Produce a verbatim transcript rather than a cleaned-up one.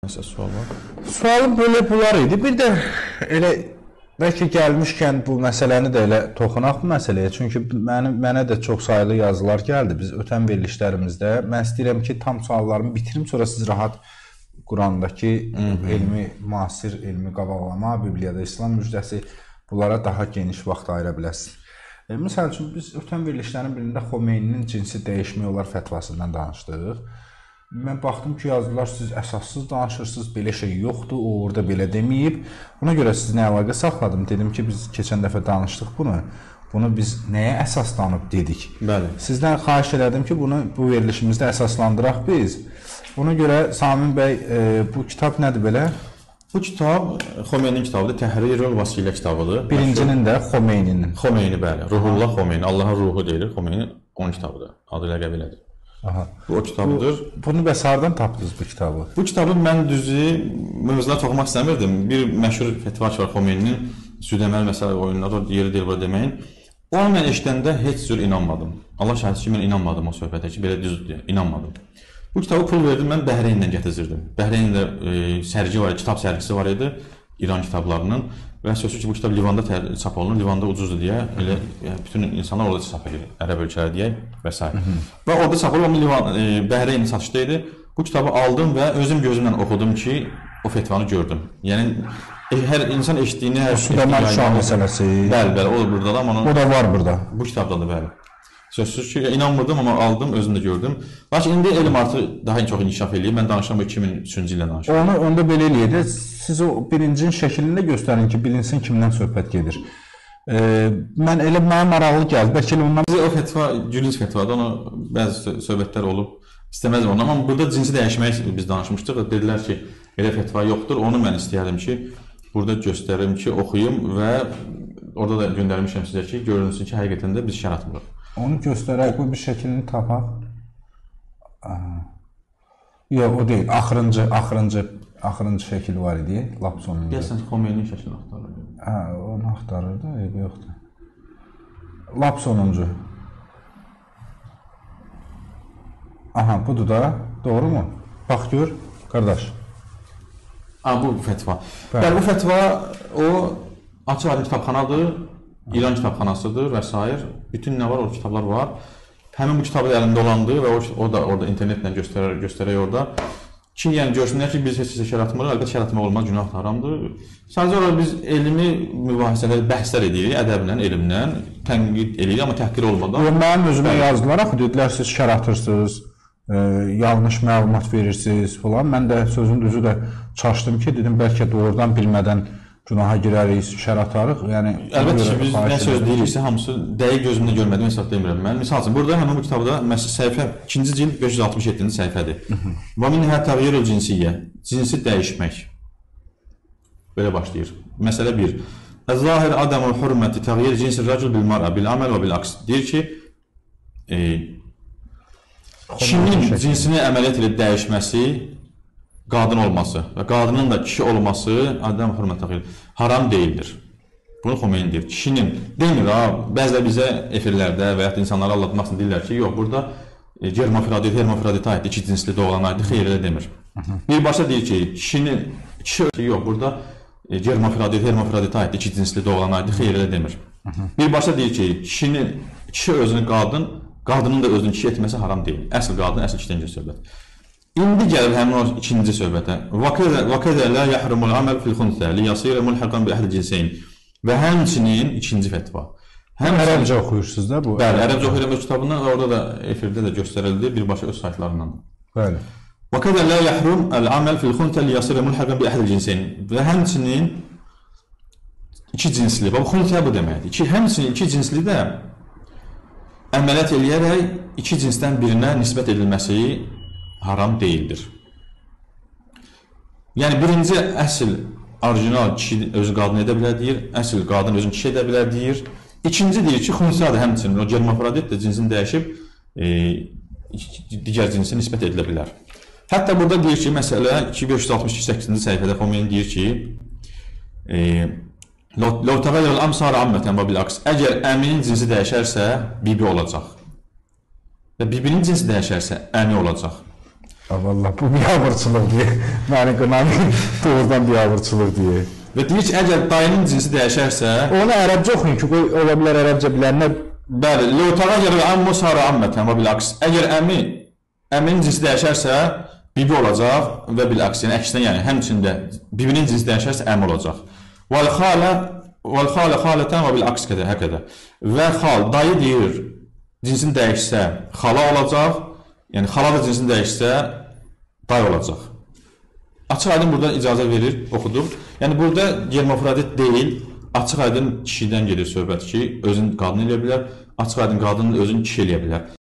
Sual var. Sualım böyle bunlar idi. Bir də elə bəlkə gəlmişkən bu məsələni də elə toxunaq bu məsələyə. Çünki mənim mənə də çox saylı yazılar gəldi. Biz ötən verilişlərimizdə mən istəyirəm ki, tam suallarımı bitirim, sonra siz rahat Qurandakı elmi, müasir elmi qavalama, Bibliyada İslam müjdəsi bunlara daha geniş vaxt ayıra biləsiniz. E, Məsəl üçün biz ötən verilişlərin birində Xomeyninin cinsi dəyişmək olar fətvasından danışdıq. Mən baxdım ki, yazdılar, siz əsassız danışırsınız, belə şey yoxdur, o orada belə deməyib. Buna görə sizinlə əlaqə saxladım. Dedim ki, biz keçən dəfə danışdıq bunu. Bunu biz nəyə əsaslanıb dedik? Bəli. Sizdən xahiş elədim ki, bunu bu verilişimizdə əsaslandıraq biz. Buna görə Samin bəy, e, bu kitab nədir belə? Bu kitab Xomeynin kitabıdır, Təhrir-ül Vəsilə kitabıdır. Birincinin də Xomeyninin. Xomeyni, bəli. Ruhullah Xomeyni, Allahın ruhu deyilir. Xomeyni onun kitabıdır. Adı ilə qəbul edilir. Aha. Bu o kitabıdır. Bu, bunu bəs hardan tapdınız bu kitabı? Bu kitabı mən düzü mövzulara toxunmaq istəmirdim. Bir məşhur fətva var Xomeynin, südəməli məsələ oyunları yeri deyil burada deməyin. Onu mən eşidəndə heç cür inanmadım. Allah şahid ki, mən inanmadım o söhbətə ki, belə düzdür, inanmadım. Bu kitabı pul verdim, mən Bəhreynlə gətirirdim. Bəhreynlə e, sərgi var, kitab sərgisi var idi, İran kitablarının. Və sözsüz ki, bu kitab Livanda çap olunur, Livanda ucuzdur deyə, elə yəni, bütün insanlar orada çap edir, ərəb ölkələri deyək və s. Və orada çap olunur, amma Livan, e, Bəhreyn satışda idi. Bu kitabı aldım və özüm gözümlə oxudum ki, o fetvanı gördüm. Yəni, e, hər insan eşitdiyini, hər şey... Südəməli Şah məsələsi. Bəli, bəli, o da burada da, amma... O da var burada. Bu kitabdadır, bəli. Sözsüz ki, inanmırdım, amma aldım, özümdə gördüm. Lakin indi elm artıq daha çox inkişaf eləyir. Mən danışıram iki min üçüncü illə danışıram. Onu onda belə eləyək. Siz o birincinin şəklində göstərin ki, bilinsin kimdən söhbət gedir. E, mən elə mənə maraqlı gəldi. Bəlkə elə ondan... O fetva, gülünc fetvadır, ona bəzi söhbətlər olub. İstəməzdim onu, amma burada cinsi dəyişmək biz danışmışdıq. Dedilər ki, elə fetva yoxdur. Onu mən istəyərdim ki, burada göstərim ki, oxuyum və orada da göndərmişəm sizə ki, görünsün ki, həqiqətən də biz şər atmırıq. Onu göstərək, bu bir şəklini tapaq. Yox, o deyil. Axırıncı, axırıncı, axırıncı şəkil var idi, lap sonunda. Deyəsən, Xomeynin şəklini axtarırdı. Hə, onu axtarırdı, eybi yoxdur. Lap sonuncu. Aha, budur da, doğru mu? Bax gör, qardaş. Ha, bu fətva. Bəli, bu fətva o açıq aydın kitabxanadır. İran kitabxanasıdır və s. Bütün nə var, o kitablar var. Həmin bu kitabı əlində olandı və o, o da orada internetlə göstərər, göstərək orada. Ki, yəni görsünlər ki, biz heç sizə şər atmırıq, əlbəttə şər atmaq olmaz, günah haramdır. Sadəcə olaraq biz elmi mübahisələr, bəhslər edirik, ədəblə, elmlə, tənqid edirik, amma təhqir olmadan. Mənim özümə yazdılar, axı, dedilər, siz şər atırsınız, e, yanlış məlumat verirsiniz falan. Mən də sözün düzü də çaşdım ki, dedim, bəlkə doğrudan bilmədən günaha girərik, şər atarıq. Yəni, əlbəttə ki, biz nə söz deyiriksə, hamısı dəqiq gözümdə görmədiyim hesab demirəm mən. Misal üçün, burada həmin bu kitabda məsəl səhifə ikinci cild beş yüz altmış yeddinci səhifədir. Və minhə təğyirül cinsiyyə, cinsi dəyişmək. Belə başlayır. Məsələ bir. Əz-zahir adamul hurməti təğyir cinsi rəcul bil mar'a bil aməl və bil aks. Deyir ki, e, kişinin cinsini əməliyyat edib dəyişməsi, qadın olması və qadının da kişi olması adam hörmət təxir haram deyildir. Bunu Xomeyni deyir. Kişinin demir ha, bəzilər bizə efirlərdə və ya insanları aldatmaq üçün deyirlər ki, yox, burada e, germafrodit, hermafroditə aiddir, iki cinsli doğulan aiddir, xeyr elə demir. Bir başa deyir ki, kişinin kişi yox, burada e, germafrodit, hermafroditə aiddir, iki cinsli doğulan aiddir, xeyr elə demir. Bir başa deyir ki, kişinin kişi özünü qadın, qadının da özünü kişi etməsi haram deyil. Əsl qadın, əsl kişidən söhbət. İndi gəlir həmin o ikinci söhbətə. وَكَذَا لَا يَحْرُمُ الْعَمَلْ فِي الْخُنْثَى لِيَصِيرَ مُلْحَقًا بِأَحْدِ الْجِنْسَيْنِ. Və həmçinin ikinci fətva. Həm ərəbcə oxuyursunuz da bu? Bəli, ərəbcə oxuyuram öz kitabından və orada da efirdə də göstərildi, birbaşa öz saytlarından. Bəli. وَكَذَا لَا يَحْرُمُ الْعَمَلْ فِي الْخُنْثَى لِيَصِيرَ مُلْحَقًا بِأَحْدِ الْجِنْسَيْنِ. Və həmçinin iki cinsli, bu xunthə bu deməkdir. Ki, həmçinin iki cinsli də əməliyyat eləyərək iki cinsdən birinə nisbət edilməsi haram deyildir. Yəni, birinci əsl, orijinal kişi özü qadın edə bilər deyir, əsl qadın özünü kişi edə bilər deyir. İkinci deyir ki, xunsadır həmçinin, o germafrodit də cinsini dəyişib, e, digər cinsi nisbət edilə bilər. Hətta burada deyir ki, məsələ iki min beş yüz altmış səkkizinci səhifədə Xomeyni deyir ki, لَوْ تَغَيَّرَ الْأَمْسَارَ عَمَّةً وَبِالْعَكْسِ. Əgər əminin cinsi dəyişərsə, bibi olacaq. Və bibinin cinsi dəyişərsə, əmi olacaq. Vallahi bu biabırçılıq deyə. Məni qınamayın, doğrudan biabırçılıq deyə. Və deyir ki, əgər dayının cinsi dəyişərsə, onu ərəbcə oxuyun ki, ola bilər ərəbcə bilənlər. bəli, lotagayir əmmu sara ammətən və bilaks. Əgər əmi, əminin cinsi dəyişərsə, bibi olacaq və bilaks. Yəni əksinə, yəni həmçində bibinin cinsi dəyişərsə əmi olacaq. Vəl xalə, vəl xalə xalətən və bilaks qədər, həkədə. Və xal, dayı deyir, cinsini dəyişsə xala olacaq. Yəni xala da cinsini dəyişsə day olacaq. Açıq aydın burada icazə verir, oxuduq. Yəni burada germafrodit deyil, açıq aydın kişidən gedir söhbət ki, özün qadın eləyə bilər, açıq aydın qadın özün kişi eləyə bilər.